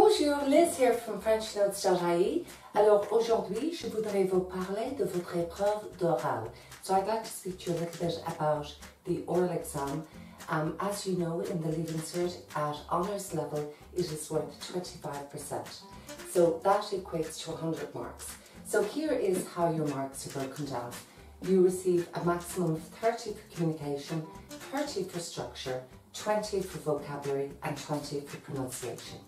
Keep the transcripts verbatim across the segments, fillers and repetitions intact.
Bonjour, Liz here from French Notes dot I E. Alors aujourd'hui, je voudrais vous parler de votre épreuve d'oral. So I'd like to speak to you a little bit about the oral exam. Um, as you know, in the Leaving Cert at honours level, it is worth twenty-five percent. So that equates to one hundred marks. So here is how your marks are broken down. You receive a maximum of thirty for communication, thirty for structure, twenty for vocabulary and twenty for pronunciation.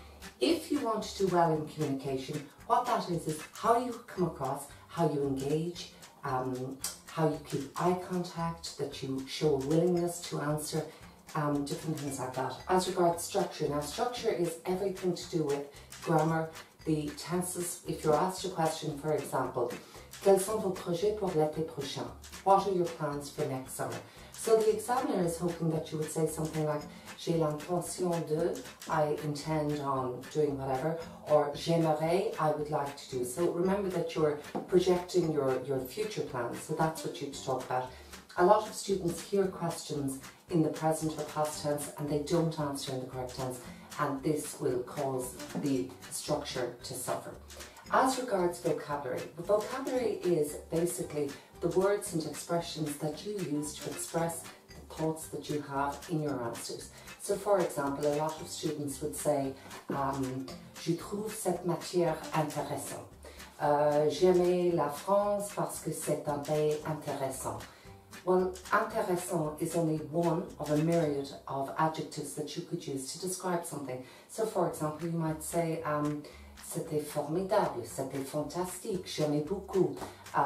If you want to do well in communication, what that is is how you come across, how you engage, um, how you keep eye contact, that you show a willingness to answer, um, different things like that. As regards structure, now structure is everything to do with grammar, the tenses. If you're asked a question, for example, quels sont vos projets pour l'été prochain? What are your plans for next summer? So the examiner is hoping that you would say something like j'ai l'intention de, I intend on doing whatever, or j'aimerais, I would like to do. So remember that you're projecting your, your future plans, so that's what you talk about. A lot of students hear questions in the present or past tense and they don't answer in the correct tense, and this will cause the structure to suffer. As regards vocabulary, vocabulary is basically the words and expressions that you use to express the thoughts that you have in your answers. So for example, a lot of students would say, um, je trouve cette matière intéressante. Uh, J'aimais la France parce que c'est un pays intéressant. Well, intéressant is only one of a myriad of adjectives that you could use to describe something. So for example, you might say, um, c'était formidable, c'était fantastique, j'aimais beaucoup.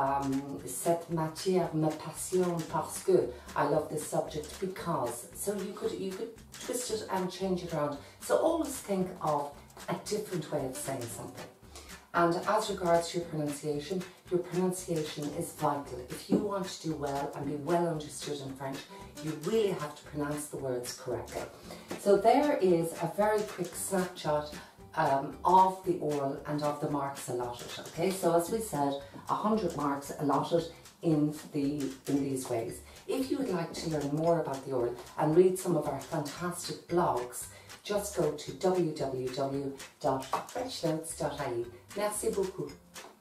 Um, cette matière me passionne parce que, I love this subject because. So you could, you could twist it and change it around. So always think of a different way of saying something. And as regards your pronunciation, your pronunciation is vital. If you want to do well and be well understood in French, you really have to pronounce the words correctly. So there is a very quick snapshot Um, of the oral and of the marks allotted. Okay, so as we said, one hundred marks allotted in the in these ways. If you would like to learn more about the oral and read some of our fantastic blogs, just go to w w w dot french notes dot I E. Merci beaucoup.